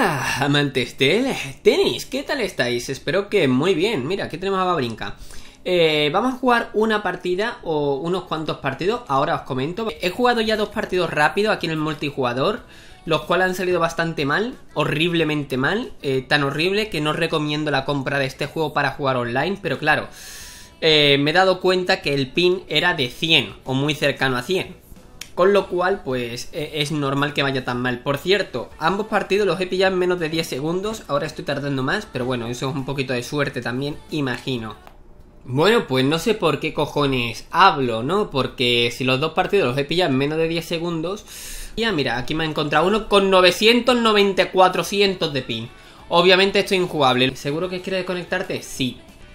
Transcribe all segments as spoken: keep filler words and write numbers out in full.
Hola, amantes del tenis, ¿qué tal estáis? Espero que muy bien. Mira, aquí tenemos a Babrinka. Eh, vamos a jugar una partida o unos cuantos partidos, ahora os comento. He jugado ya dos partidos rápidos aquí en el multijugador, los cuales han salido bastante mal, horriblemente mal, eh, tan horrible que no recomiendo la compra de este juego para jugar online, pero claro, eh, me he dado cuenta que el pin era de cien o muy cercano a cien. Con lo cual, pues, es normal que vaya tan mal. Por cierto, ambos partidos los he pillado en menos de diez segundos. Ahora estoy tardando más, pero bueno, eso es un poquito de suerte también, imagino. Bueno, pues no sé por qué cojones hablo, ¿no? Porque si los dos partidos los he pillado en menos de diez segundos... Ya, mira, aquí me he encontrado uno con novecientos noventa y cuatro de pin. Obviamente esto es injugable. ¿Seguro que quieres desconectarte? Sí.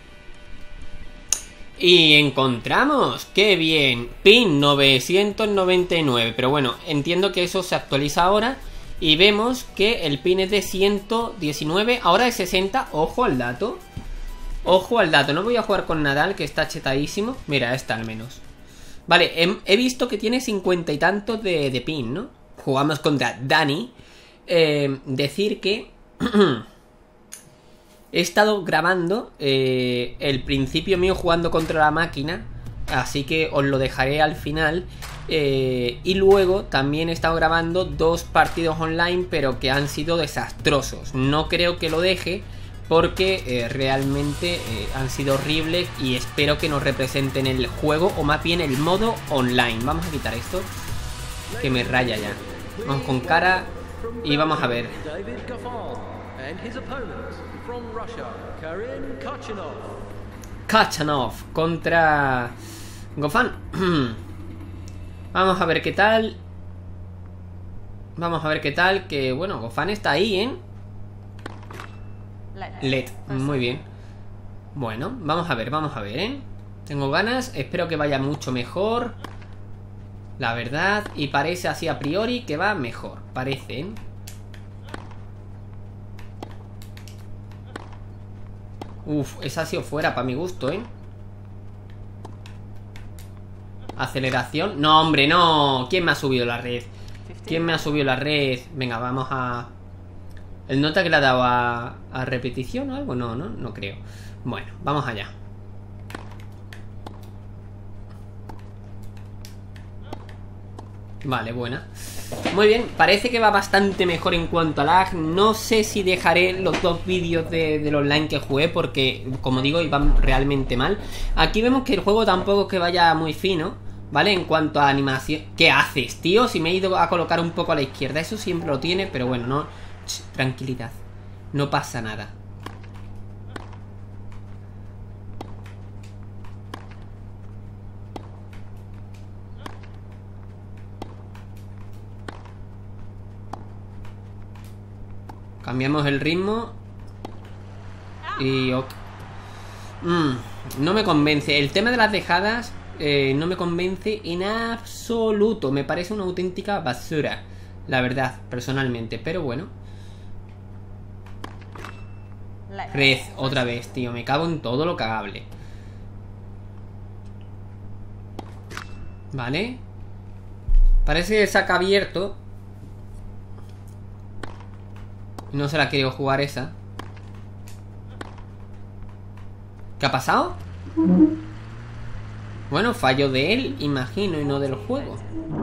Y encontramos, qué bien, pin novecientos noventa y nueve, pero bueno, entiendo que eso se actualiza ahora. Y vemos que el pin es de ciento diecinueve, ahora es sesenta, ojo al dato. Ojo al dato, no voy a jugar con Nadal, que está chetadísimo. Mira, esta al menos. Vale, he, he visto que tiene cincuenta y tantos de, de pin, ¿no? Jugamos contra Dani. eh, Decir que... He estado grabando eh, el principio mío jugando contra la máquina, así que os lo dejaré al final. eh, Y luego también he estado grabando dos partidos online, pero que han sido desastrosos. No creo que lo deje porque eh, realmente eh, han sido horribles y espero que nos representen el juego, o más bien el modo online. Vamos a quitar esto, que me raya ya. Vamos con cara y vamos a ver. Khachanov contra Goffin. Vamos a ver qué tal. Vamos a ver qué tal. Que bueno, Goffin está ahí, ¿eh? L E D, muy bien. Bueno, vamos a ver, vamos a ver, ¿eh? Tengo ganas, espero que vaya mucho mejor, la verdad. Y parece así a priori que va mejor, parece, ¿eh? Uf, esa ha sido fuera para mi gusto, ¿eh? Aceleración. No, hombre, no. ¿Quién me ha subido la red? ¿Quién me ha subido la red? Venga, vamos a... ¿El nota que le ha dado a, a repetición o algo? No, no, no creo. Bueno, vamos allá. Vale, buena. Muy bien, parece que va bastante mejor en cuanto a lag. No sé si dejaré los dos vídeos de, del online que jugué, porque, como digo, iban realmente mal. Aquí vemos que el juego tampoco es que vaya muy fino, ¿vale? En cuanto a animación. ¿Qué haces, tío? Si me he ido a colocar un poco a la izquierda. Eso siempre lo tiene, pero bueno, no. Ch, tranquilidad, no pasa nada. Cambiamos el ritmo. Y ok. mm, No me convence. El tema de las dejadas eh, no me convence en absoluto. Me parece una auténtica basura, la verdad, personalmente. Pero bueno. Red, otra vez, tío. Me cago en todo lo cagable. Vale. Parece que saca abierto. No se la quiero jugar esa. ¿Qué ha pasado? Bueno, fallo de él, imagino, y no del juego.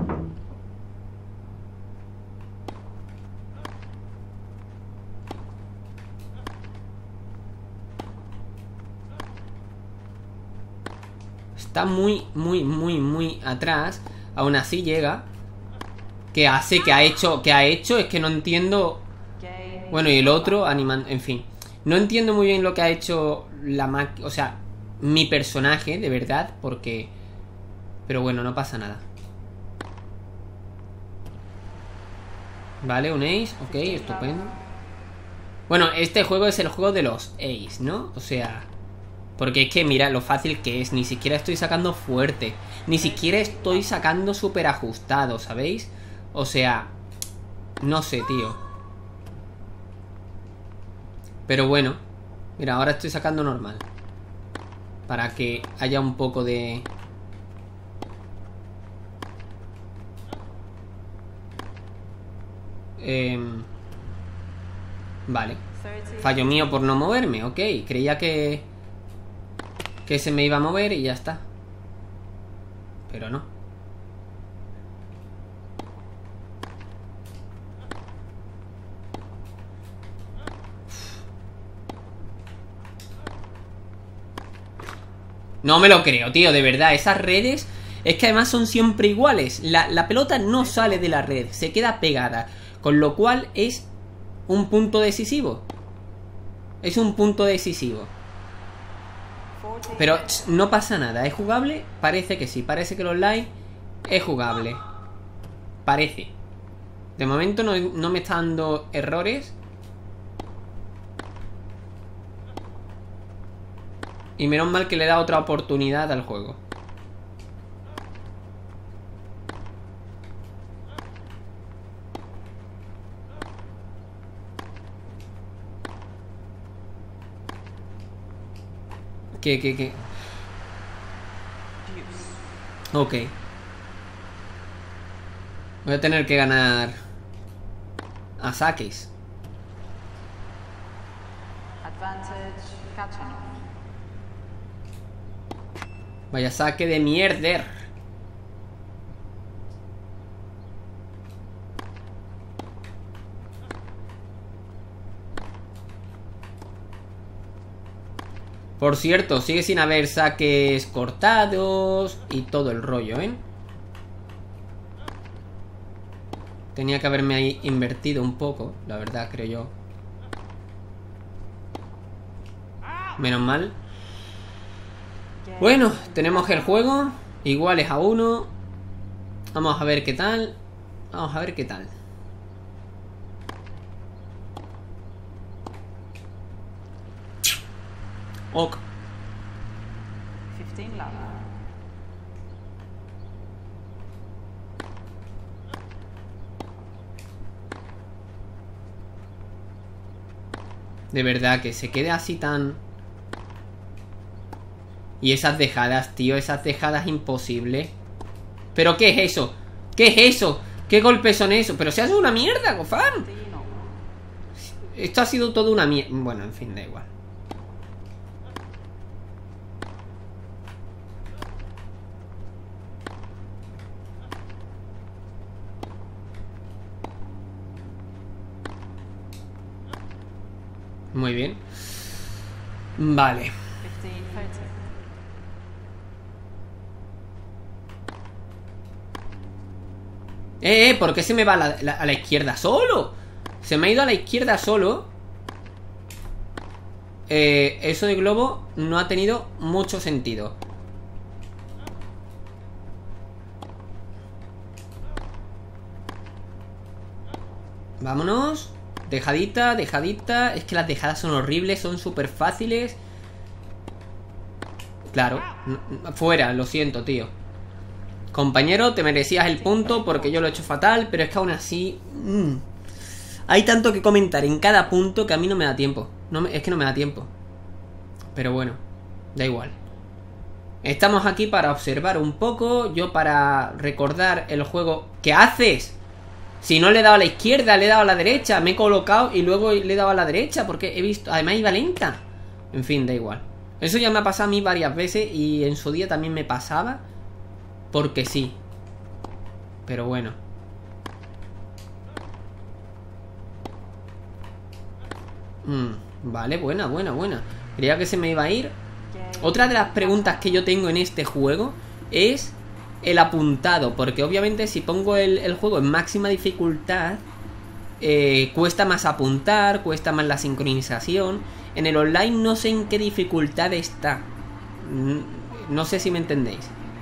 Está muy, muy, muy, muy atrás. Aún así llega. ¿Qué hace? ¿Qué ha hecho? ¿Qué ha hecho? Es que no entiendo. Bueno, y el otro animando, en fin. No entiendo muy bien lo que ha hecho la máquina, o sea, mi personaje, de verdad, porque... Pero bueno, no pasa nada. Vale, un ace, ok, estupendo. Bueno, este juego es el juego de los ace, ¿no? O sea... Porque es que mira lo fácil que es. Ni siquiera estoy sacando fuerte. Ni siquiera estoy sacando súper ajustado, ¿sabéis? O sea... No sé, tío. Pero bueno, mira, ahora estoy sacando normal, para que haya un poco de... Eh... Vale. Fallo mío por no moverme, ok. Creía que... que se me iba a mover y ya está. Pero no. No me lo creo, tío, de verdad. Esas redes... es que además son siempre iguales. La, la pelota no sale de la red, se queda pegada. Con lo cual es un punto decisivo. Es un punto decisivo. Pero ch, no pasa nada. ¿Es jugable? Parece que sí. Parece que el online es jugable. Parece. De momento no, no me está dando errores. Y menos mal que le da otra oportunidad al juego. ¿Qué, qué, qué? Ok. Voy a tener que ganar a saques. Vaya saque de mierder. Por cierto, sigue sin haber saques cortados y todo el rollo, ¿eh? Tenía que haberme ahí invertido un poco, la verdad, creo yo. Menos mal. Bueno, tenemos el juego. Iguales a uno. Vamos a ver qué tal. Vamos a ver qué tal. Ok. De verdad, que se quede así tan... Y esas dejadas, tío, esas dejadas imposibles. ¿Pero qué es eso? ¿Qué es eso? ¿Qué golpes son esos? Pero se hace una mierda, Gofán. Esto ha sido todo una mierda. Bueno, en fin, da igual. Muy bien. Vale. Eh, eh, ¿por qué se me va a la, la, a la izquierda solo? Se me ha ido a la izquierda solo. Eh, eso de globo no ha tenido mucho sentido. Vámonos. Dejadita, dejadita. Es que las dejadas son horribles, son súper fáciles. Claro. Fuera, lo siento, tío. Compañero, te merecías el punto porque yo lo he hecho fatal, pero es que aún así... Mmm, hay tanto que comentar en cada punto que a mí no me da tiempo. No me, es que no me da tiempo. Pero bueno, da igual. Estamos aquí para observar un poco. Yo para recordar el juego... ¿Qué haces? Si no le he dado a la izquierda, le he dado a la derecha. Me he colocado y luego le he dado a la derecha porque he visto... Además iba lenta. En fin, da igual. Eso ya me ha pasado a mí varias veces y en su día también me pasaba. Porque sí. Pero bueno. Mm, vale, buena, buena, buena. Creía que se me iba a ir. Otra de las preguntas que yo tengo en este juego es el apuntado. Porque obviamente si pongo el, el juego en máxima dificultad, eh, cuesta más apuntar, cuesta más la sincronización. En el online no sé en qué dificultad está. No sé si me entendéis.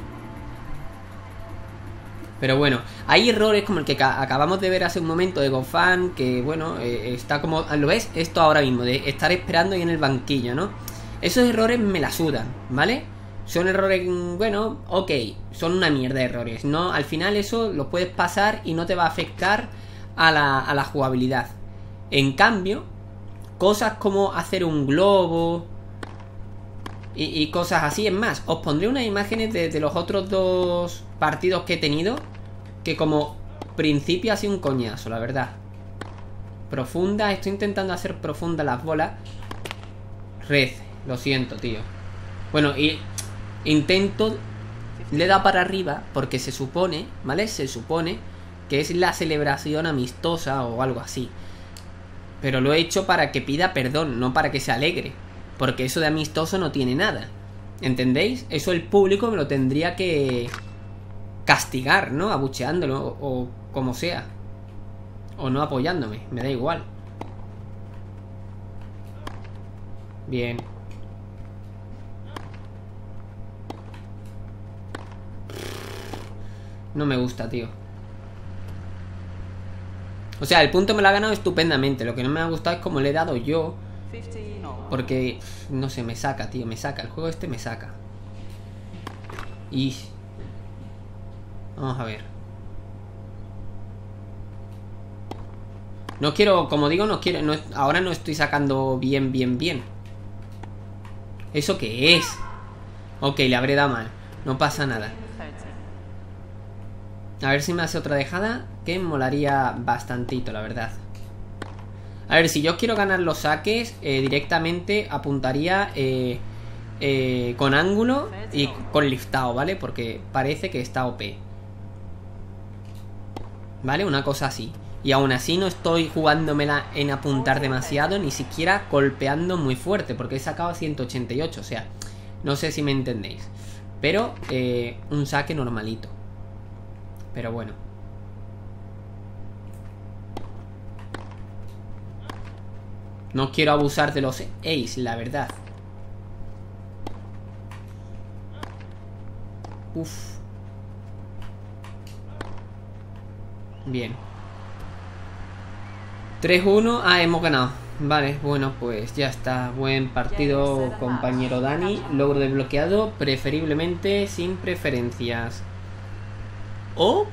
Pero bueno, hay errores como el que acabamos de ver hace un momento de Gofán, que bueno, eh, está como... ¿Lo ves? Esto ahora mismo, de estar esperando ahí en el banquillo, ¿no? Esos errores me la sudan, ¿vale? Son errores, bueno, ok, son una mierda de errores, ¿no? Al final eso lo puedes pasar y no te va a afectar a la, a la jugabilidad. En cambio, cosas como hacer un globo y, y cosas así, es más, os pondré unas imágenes de, de los otros dos partidos que he tenido, que como principio ha sido un coñazo, la verdad. Profunda, estoy intentando hacer profunda las bolas. Red, lo siento, tío. Bueno, y intento... Le da para arriba porque se supone, ¿vale? Se supone que es la celebración amistosa o algo así. Pero lo he hecho para que pida perdón, no para que se alegre. Porque eso de amistoso no tiene nada. ¿Entendéis? Eso el público me lo tendría que castigar, ¿no? Abucheándolo o, o como sea. O no apoyándome, me da igual. Bien. No me gusta, tío. O sea, el punto me lo ha ganado estupendamente. Lo que no me ha gustado es como le he dado yo. Porque, no sé, me saca, tío, me saca. El juego este me saca. Y... Vamos a ver. No quiero, como digo, no quiero... No, ahora no estoy sacando bien, bien, bien. ¿Eso qué es? Ok, le habré dado mal. No pasa nada. A ver si me hace otra dejada, que molaría bastantito, la verdad. A ver, si yo quiero ganar los saques, eh, directamente apuntaría eh, eh, con ángulo y con liftado, ¿vale? Porque parece que está O P. ¿Vale? Una cosa así. Y aún así no estoy jugándomela en apuntar demasiado, ni siquiera golpeando muy fuerte, porque he sacado ciento ochenta y ocho, o sea, no sé si me entendéis. Pero eh, un saque normalito. Pero bueno. No quiero abusar de los ace, la verdad. Uf. Bien. tres uno. Ah, hemos ganado. Vale, bueno, pues ya está. Buen partido, compañero Dani. Logro desbloqueado, preferiblemente sin preferencias. Ok.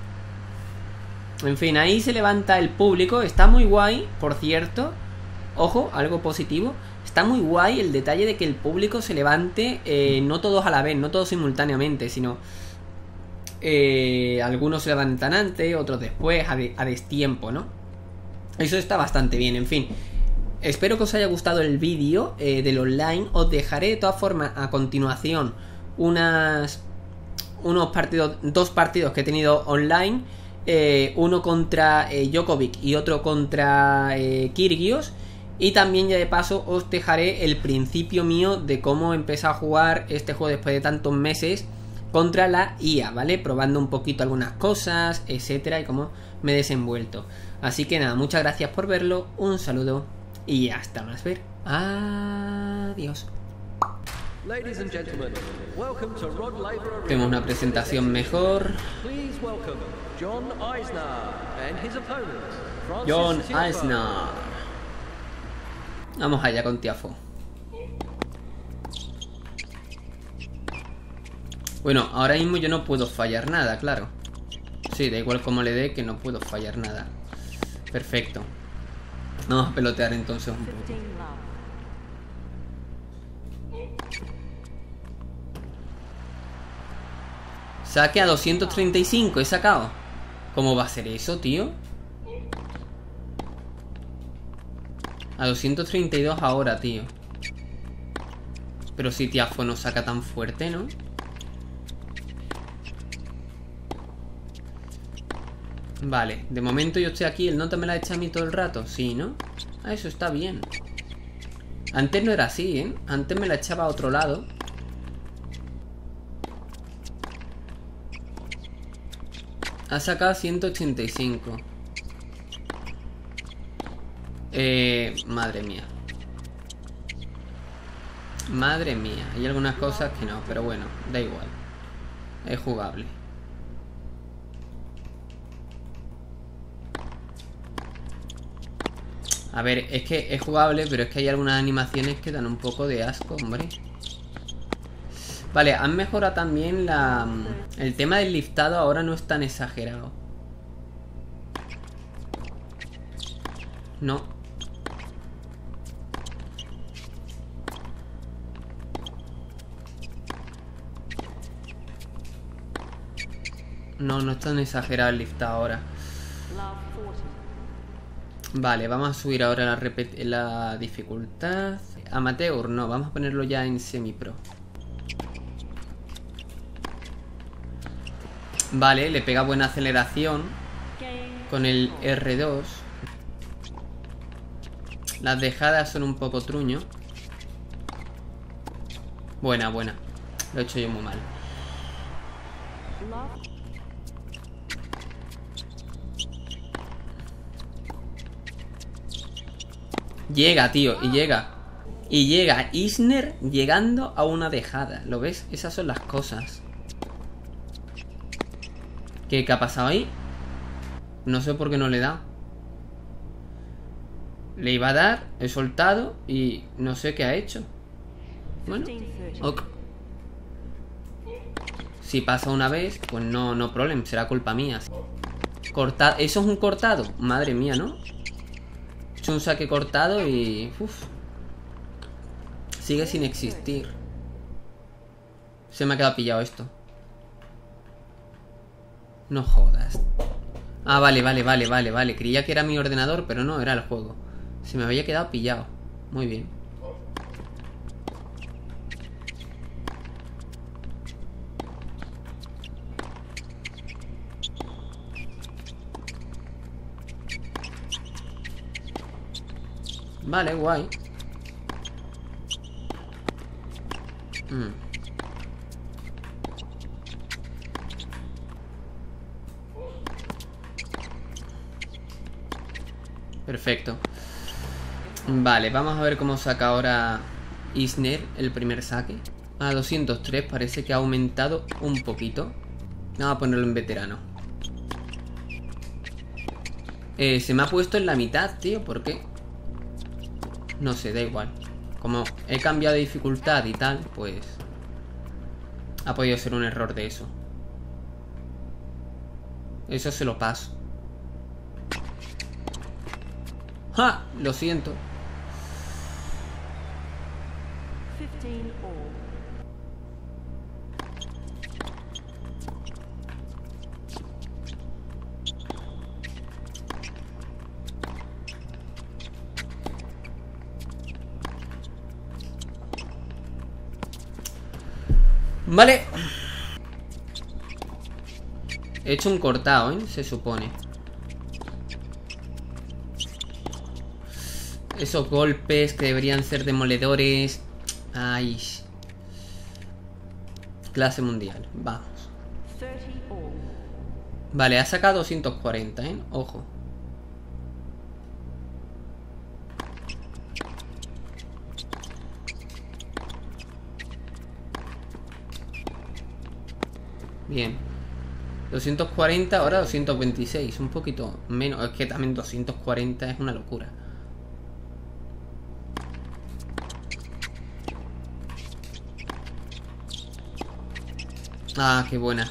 En fin, ahí se levanta el público. Está muy guay, por cierto. Ojo, algo positivo. Está muy guay el detalle de que el público se levante, eh, no todos a la vez, no todos simultáneamente, sino eh, algunos se levantan antes, otros después, a, de, a destiempo, ¿no? Eso está bastante bien, en fin. Espero que os haya gustado el vídeo eh, del online. Os dejaré de todas formas a continuación unas... unos partidos, dos partidos que he tenido online, eh, uno contra eh, Djokovic y otro contra eh, Kyrgios, y también ya de paso os dejaré el principio mío de cómo empecé a jugar este juego después de tantos meses contra la I A, ¿vale? Probando un poquito algunas cosas, etcétera, y cómo me he desenvuelto. Así que nada, muchas gracias por verlo, un saludo y hasta más ver. Adiós. Ladies and gentlemen, welcome to Rod Laver. Tenemos una presentación mejor. Please welcome John Isner and his opponent, Francis John Silva. Isner. Vamos allá con Tiafoe. Bueno, ahora mismo yo no puedo fallar nada, claro. Sí, da igual como le dé, que no puedo fallar nada. Perfecto. Vamos a pelotear entonces un poco. Saque a doscientos treinta y cinco, he sacado. ¿Cómo va a ser eso, tío? A doscientos treinta y dos ahora, tío. Pero si Tiafoe no saca tan fuerte, ¿no? Vale, de momento yo estoy aquí. ¿El nota me la echa a mí todo el rato? Sí, ¿no? Ah, eso está bien. Antes no era así, ¿eh? Antes me la echaba a otro lado. Ha sacado ciento ochenta y cinco. Eh, madre mía. Madre mía. Hay algunas cosas que no, pero bueno, da igual. Es jugable. A ver, es que es jugable, pero es que hay algunas animaciones que dan un poco de asco, hombre. Vale, han mejorado también la... El tema del liftado ahora no es tan exagerado. No. No, no es tan exagerado el liftado ahora. Vale, vamos a subir ahora la, la dificultad. Amateur, no, vamos a ponerlo ya en semi-pro. Vale, le pega buena aceleración con el erre dos. Las dejadas son un poco truño. Buena, buena. Lo he hecho yo muy mal. Llega, tío, y llega. Y llega Isner llegando a una dejada. ¿Lo ves? Esas son las cosas. ¿Qué, qué ha pasado ahí? No sé por qué no le da. Le iba a dar, he soltado y no sé qué ha hecho. Bueno, ok. Si pasa una vez, pues no, no problem, será culpa mía. Cortado, ¿eso es un cortado? Madre mía, ¿no? He hecho un saque cortado y... Uf. Sigue sin existir. Se me ha quedado pillado esto. No jodas. Ah, vale, vale, vale, vale, vale. Creía que era mi ordenador, pero no, era el juego. Se me había quedado pillado. Muy bien. Vale, guay. Mm. Perfecto. Vale, vamos a ver cómo saca ahora Isner el primer saque. A doscientos tres, parece que ha aumentado un poquito. Vamos a ponerlo en veterano. eh, Se me ha puesto en la mitad, tío, ¿por qué? No sé, da igual. Como he cambiado de dificultad y tal, pues ha podido ser un error de eso. Eso se lo paso. ¡Ja! Lo siento. Vale. He hecho un cortado, ¿eh? Se supone. Esos golpes que deberían ser demoledores. Ay. Clase mundial. Vamos. Vale, ha sacado doscientos cuarenta, ¿eh? Ojo. Bien. doscientos cuarenta, ahora doscientos veintiséis. Un poquito menos. Es que también doscientos cuarenta es una locura. Ah, qué buena.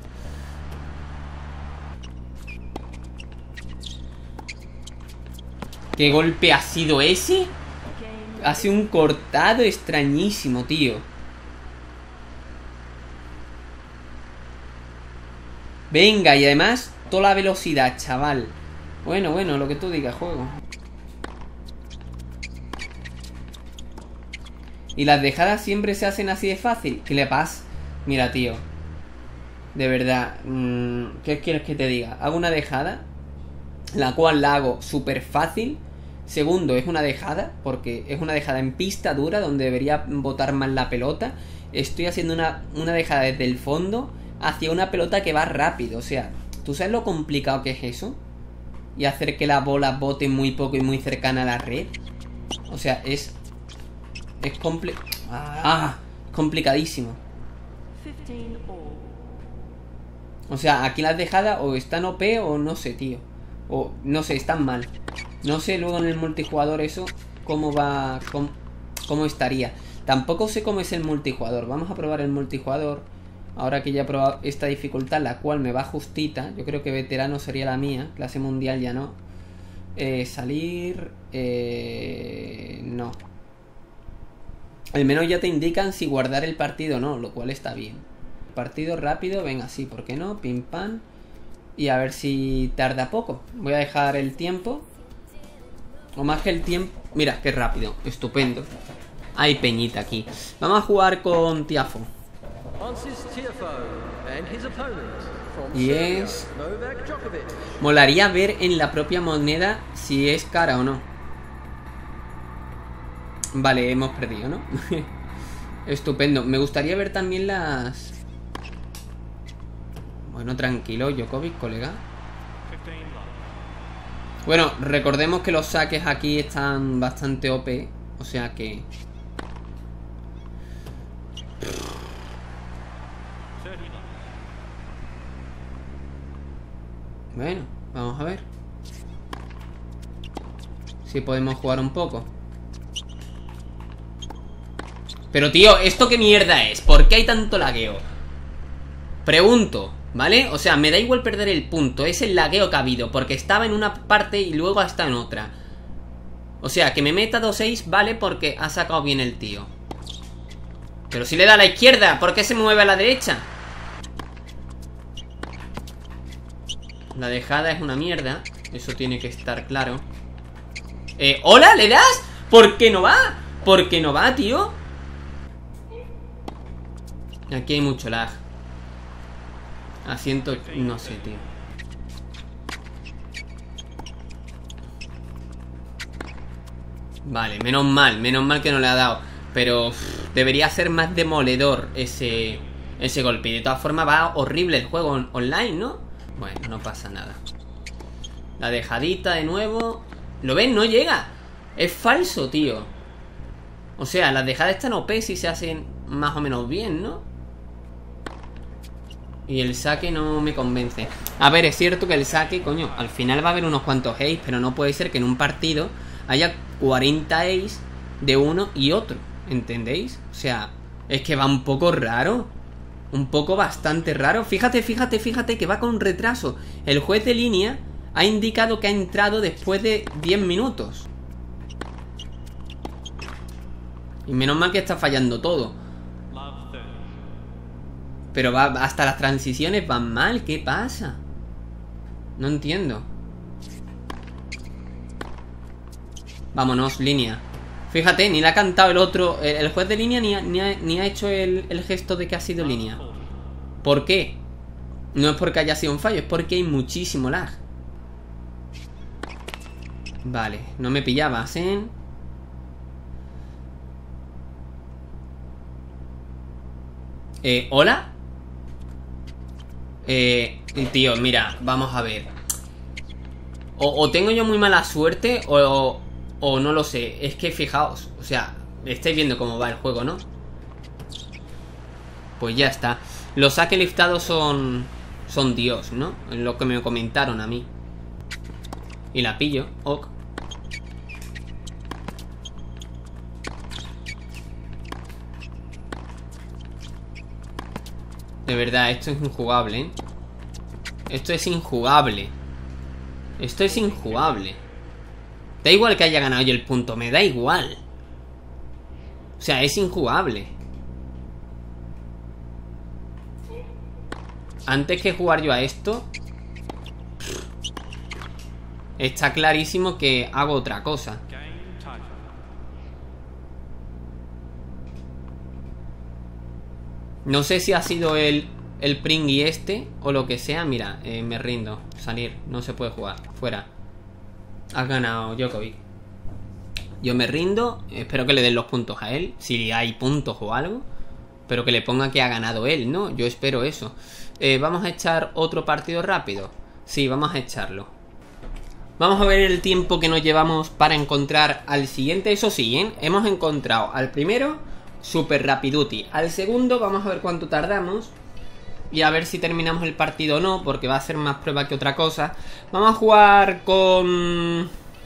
¿Qué golpe ha sido ese? Ha sido un cortado extrañísimo, tío. Venga, y además toda la velocidad, chaval. Bueno, bueno, lo que tú digas, juego. Y las dejadas siempre se hacen así de fácil. ¿Qué le pasa? Mira, tío. De verdad, mmm, ¿qué quieres que te diga? Hago una dejada, la cual la hago súper fácil. Segundo, es una dejada, porque es una dejada en pista dura, donde debería botar más la pelota. Estoy haciendo una, una dejada desde el fondo hacia una pelota que va rápido. O sea, ¿tú sabes lo complicado que es eso? Y hacer que la bola bote muy poco y muy cercana a la red. O sea, es... Es compli... ah, complicadísimo. O sea, aquí las dejadas o están O P o no sé, tío. O no sé, están mal. No sé luego en el multijugador eso cómo va, cómo, cómo estaría. Tampoco sé cómo es el multijugador. Vamos a probar el multijugador. Ahora que ya he probado esta dificultad, la cual me va justita. Yo creo que veterano sería la mía. Clase mundial ya no. Eh, salir... Eh, no. Al menos ya te indican si guardar el partido o no, lo cual está bien. Partido rápido, venga, sí, ¿por qué no? Pim pam. Y a ver si tarda poco. Voy a dejar el tiempo. O más que el tiempo. Mira, qué rápido. Estupendo. Hay peñita aquí. Vamos a jugar con Tiafo. Y es... Molaría ver en la propia moneda si es cara o no. Vale, hemos perdido, ¿no? Estupendo. Me gustaría ver también las... Bueno, tranquilo, Djokovic, colega. Bueno, recordemos que los saques aquí están bastante O P. O sea que... Bueno, vamos a ver si podemos jugar un poco. Pero tío, ¿esto qué mierda es? ¿Por qué hay tanto lagueo? Pregunto, ¿vale? O sea, me da igual perder el punto. Es el lagueo que ha habido, porque estaba en una parte y luego está en otra. O sea, que me meta dos seis, vale, porque ha sacado bien el tío. Pero si le da a la izquierda, ¿por qué se mueve a la derecha? La dejada es una mierda. Eso tiene que estar claro. Eh, ¿hola? ¿Le das? ¿Por qué no va? ¿Por qué no va, tío? Aquí hay mucho lag. A ciento... no sé, tío. Vale, menos mal. Menos mal que no le ha dado. Pero uff, debería ser más demoledor ese, ese golpe. Y de todas formas va horrible el juego on online, ¿no? Bueno, no pasa nada. La dejadita de nuevo. ¿Lo ven? No llega. Es falso, tío. O sea, las dejadas están O P si se hacen más o menos bien, ¿no? Y el saque no me convence. A ver, es cierto que el saque, coño, al final va a haber unos cuantos ace, pero no puede ser que en un partido haya cuarenta ace de uno y otro. ¿Entendéis? O sea, es que va un poco raro. Un poco bastante raro. Fíjate, fíjate, fíjate que va con retraso. El juez de línea ha indicado que ha entrado después de diez minutos. Y menos mal que está fallando todo. Pero va, hasta las transiciones van mal. ¿Qué pasa? No entiendo. Vámonos, línea. Fíjate, ni le ha cantado el otro. El, el juez de línea ni ha, ni ha, ni ha hecho el, el gesto de que ha sido línea. ¿Por qué? No es porque haya sido un fallo, es porque hay muchísimo lag. Vale, no me pillabas, ¿eh? Eh, ¿hola? Eh, tío, mira, vamos a ver. O, o tengo yo muy mala suerte o, o, o no lo sé. Es que fijaos, o sea, estáis viendo cómo va el juego, ¿no? Pues ya está. Los saques liftados son... Son Dios, ¿no? Lo que me comentaron a mí. Y la pillo, ok. De verdad, esto es injugable, ¿eh? Esto es injugable. Esto es injugable. Da igual que haya ganado yo el punto, me da igual. O sea, es injugable. Antes que jugar yo a esto, está clarísimo que hago otra cosa. No sé si ha sido el, el pringui este o lo que sea. Mira, eh, me rindo. Salir, no se puede jugar. Fuera. Has ganado, Djokovic. Yo me rindo. Espero que le den los puntos a él, si hay puntos o algo. Pero que le ponga que ha ganado él, ¿no? Yo espero eso. eh, Vamos a echar otro partido rápido. Sí, vamos a echarlo. Vamos a ver el tiempo que nos llevamos para encontrar al siguiente. Eso sí, ¿eh? Hemos encontrado al primero super rapiduti. Al segundo vamos a ver cuánto tardamos y a ver si terminamos el partido o no, porque va a ser más prueba que otra cosa. Vamos a jugar con...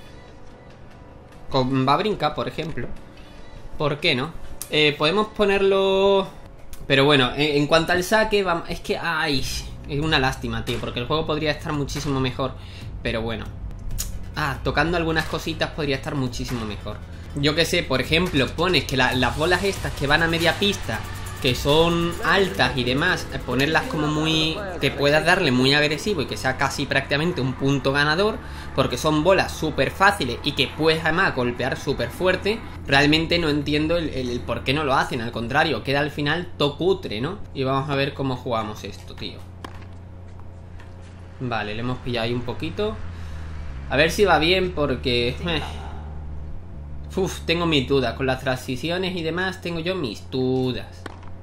Con Babrinka, por ejemplo. ¿Por qué no? Eh, podemos ponerlo... Pero bueno, en, en cuanto al saque, vamos... es que... Ay, es una lástima, tío, porque el juego podría estar muchísimo mejor. Pero bueno. Ah, tocando algunas cositas podría estar muchísimo mejor. Yo que sé, por ejemplo, pones que la, las bolas estas que van a media pista que son altas y demás, ponerlas como muy... que puedas darle muy agresivo y que sea casi prácticamente un punto ganador, porque son bolas súper fáciles y que puedes además golpear súper fuerte. Realmente no entiendo el, el, el por qué no lo hacen, al contrario, queda al final tocutre, ¿no? Y vamos a ver cómo jugamos esto, tío. Vale, le hemos pillado ahí un poquito. A ver si va bien porque... Eh. Uf, tengo mis dudas. Con las transiciones y demás tengo yo mis dudas.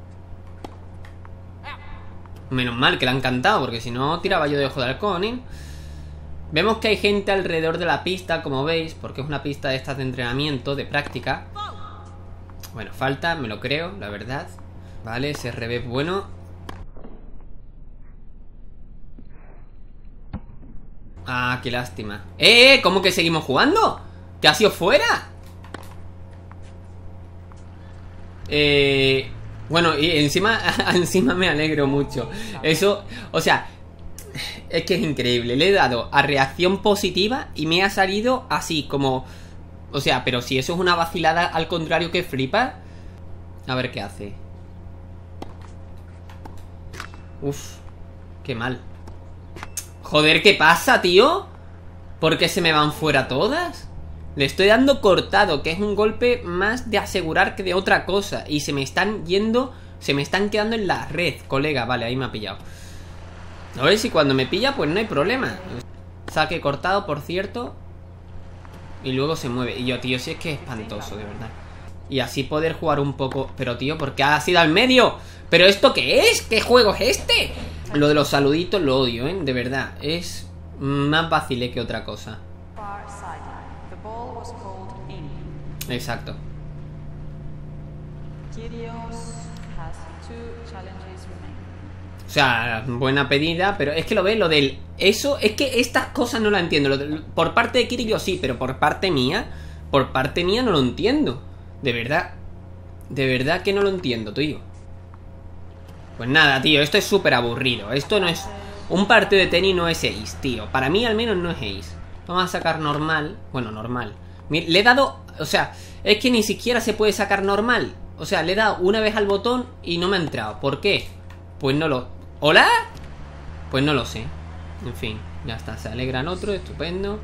Menos mal que le han cantado, porque si no tiraba yo de ojo de halcón, ¿eh? Vemos que hay gente alrededor de la pista, como veis, porque es una pista de estas de entrenamiento, de práctica. Bueno, falta, me lo creo, la verdad. Vale, ese revés bueno. Ah, qué lástima. ¡Eh! ¿Cómo que seguimos jugando? ¿Que ha sido fuera? Eh... Bueno, y encima, encima me alegro mucho. Eso, o sea, es que es increíble. Le he dado a reacción positiva y me ha salido así como... O sea, pero si eso es una vacilada al contrario que flipa. A ver qué hace. Uf, qué mal. Joder, ¿qué pasa, tío? ¿Por qué se me van fuera todas? Le estoy dando cortado, que es un golpe más de asegurar que de otra cosa. Y se me están yendo, se me están quedando en la red, colega. Vale, ahí me ha pillado. A ver si cuando me pilla, pues no hay problema. Saque cortado, por cierto. Y luego se mueve. Y yo, tío, si es que es espantoso, de verdad. Y así poder jugar un poco. Pero, tío, ¿por qué ha sido al medio? ¿Pero esto qué es? ¿Qué juego es este? Lo de los saluditos lo odio, ¿eh? De verdad, es más vacile que otra cosa. Exacto. O sea, buena pedida, pero es que lo ves, lo del... Eso, es que estas cosas no las entiendo. Lo de, por parte de Kiryu sí, pero por parte mía, por parte mía no lo entiendo. De verdad, de verdad que no lo entiendo, tío. Pues nada, tío, esto es súper aburrido. Esto no es... Un partido de tenis no es ace, tío. Para mí al menos no es ace. Vamos a sacar normal. Bueno, normal. Le he dado... O sea, es que ni siquiera se puede sacar normal. O sea, le he dado una vez al botón y no me ha entrado. ¿Por qué? Pues no lo... ¿Hola? Pues no lo sé. En fin, ya está. Se alegran otro, estupendo.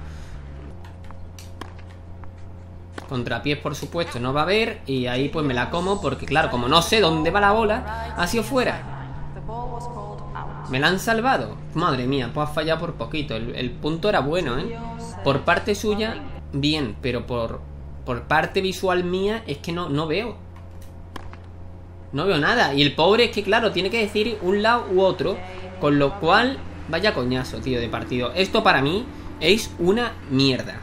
Contrapiés, por supuesto, no va a haber. Y ahí pues me la como porque, claro, como no sé dónde va la bola, ha sido fuera. Me la han salvado. Madre mía, pues ha fallado por poquito. El, el punto era bueno, ¿eh? Por parte suya, bien. Pero por, por parte visual mía, es que no, no veo. No veo nada. Y el pobre es que, claro, tiene que decir un lado u otro. Con lo cual, vaya coñazo, tío, de partido. Esto para mí es una mierda.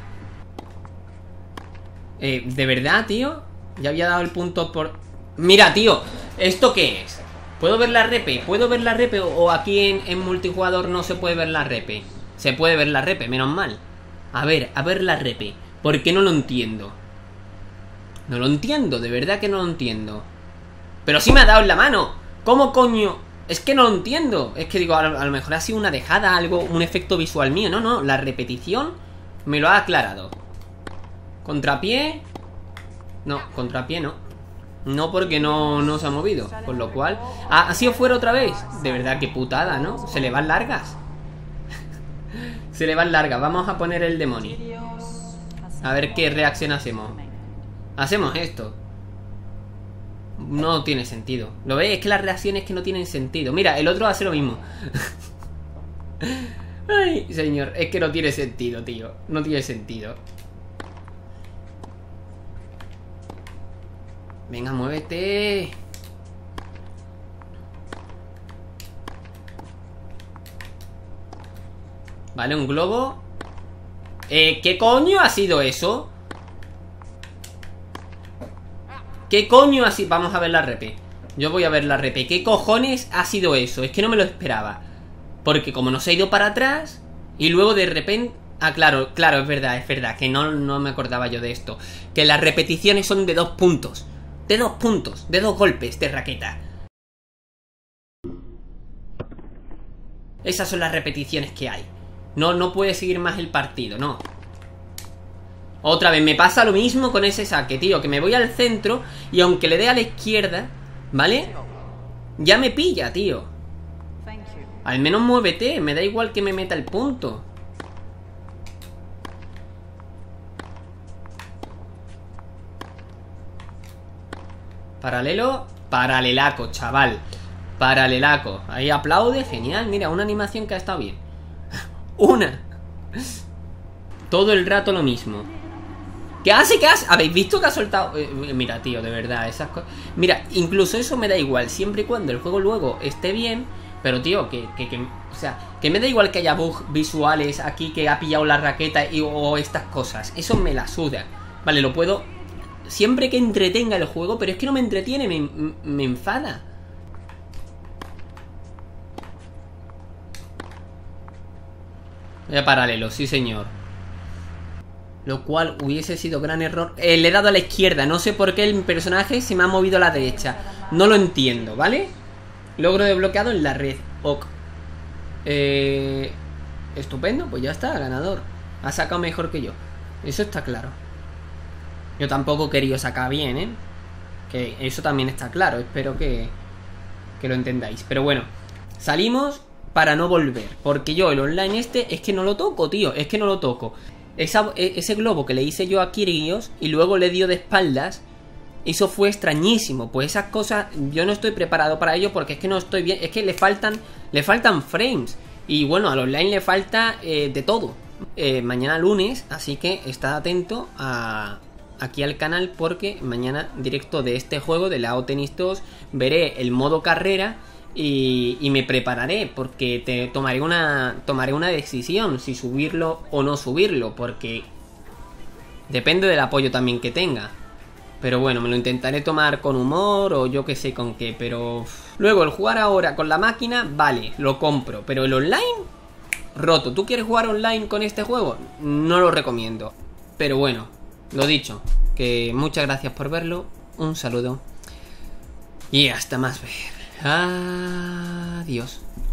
Eh, ¿de verdad, tío? Ya había dado el punto por... Mira, tío, ¿esto qué es? ¿Puedo ver la repe? ¿Puedo ver la repe? ¿O aquí en, en multijugador no se puede ver la repe? Se puede ver la repe, menos mal. A ver, a ver la repe. ¿Por qué no lo entiendo? No lo entiendo, de verdad que no lo entiendo. Pero sí me ha dado en la mano. ¿Cómo coño? Es que no lo entiendo. Es que digo, a lo, a lo mejor ha sido una dejada, algo, un efecto visual mío. No, no, la repetición me lo ha aclarado. Contrapié. No, contrapié no. No, porque no, no se ha movido. Con lo cual... Ah, ¿ha sido fuera otra vez? De verdad, qué putada, ¿no? Se le van largas. Se le van largas. Vamos a poner el demonio. A ver qué reacción hacemos. Hacemos esto. No tiene sentido. ¿Lo veis? Es que las reacciones que no tienen sentido. Mira, el otro hace lo mismo. Ay, señor. Es que no tiene sentido, tío. No tiene sentido. Venga, muévete. Vale, un globo. Eh, ¿qué coño ha sido eso? ¿Qué coño ha sido? Vamos a ver la repe. Yo voy a ver la repe. ¿Qué cojones ha sido eso? Es que no me lo esperaba. Porque como no se ha ido para atrás y luego de repente... Ah, claro, claro, es verdad, es verdad. Que no, no me acordaba yo de esto. Que las repeticiones son de dos puntos. De dos puntos, de dos golpes de raqueta. Esas son las repeticiones que hay. No, no puede seguir más el partido, no. Otra vez, me pasa lo mismo con ese saque, tío. Que me voy al centro y aunque le dé a la izquierda, ¿vale? Ya me pilla, tío. Al menos muévete, me da igual que me meta el punto. Paralelo, paralelaco, chaval. Paralelaco. Ahí aplaude, genial. Mira, una animación que ha estado bien. Una. Todo el rato lo mismo. ¿Qué hace? ¿Qué hace? ¿Habéis visto que ha soltado? Eh, mira, tío, de verdad, esas cosas. Mira, incluso eso me da igual, siempre y cuando el juego luego esté bien. Pero, tío, que, que, que o sea, que me da igual que haya bugs visuales aquí, que ha pillado la raqueta y, o estas cosas. Eso me la suda. Vale, lo puedo... Siempre que entretenga el juego, pero es que no me entretiene, me, me enfada. Voy a paralelo, sí señor. Lo cual hubiese sido gran error. eh, Le he dado a la izquierda, no sé por qué el personaje se me ha movido a la derecha. No lo entiendo, ¿vale? Logro desbloqueado en la red. Ok. eh, Estupendo, pues ya está, ganador. Ha sacado mejor que yo, eso está claro. Yo tampoco he querido sacar bien, ¿eh? Que eso también está claro. Espero que, que lo entendáis. Pero bueno, salimos para no volver. Porque yo el online este es que no lo toco, tío. Es que no lo toco. Esa, ese globo que le hice yo a Kirgios y luego le dio de espaldas, eso fue extrañísimo. Pues esas cosas yo no estoy preparado para ello, porque es que no estoy bien. Es que le faltan, le faltan frames. Y bueno, al online le falta eh, de todo. eh, Mañana lunes, así que está atento a... aquí al canal, porque mañana directo de este juego, de la O Tennis dos, veré el modo carrera y, y me prepararé, porque te tomaré una tomaré una decisión si subirlo o no subirlo, porque depende del apoyo también que tenga. Pero bueno, me lo intentaré tomar con humor o yo que sé con qué. Pero luego el jugar ahora con la máquina, vale, lo compro, pero el online, roto. ¿Tú quieres jugar online con este juego? No lo recomiendo. Pero bueno, lo dicho, que muchas gracias por verlo, un saludo y hasta más ver. Adiós.